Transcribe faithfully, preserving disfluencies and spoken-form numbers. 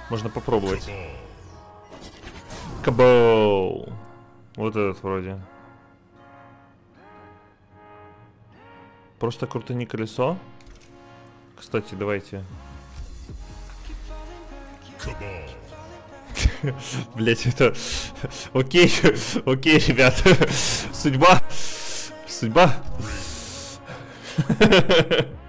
Можно попробовать. Кабоу. Вот этот вроде. Просто крутани колесо. Кстати, давайте. Блять, это... Окей, окей, ребята. Судьба. Судьба.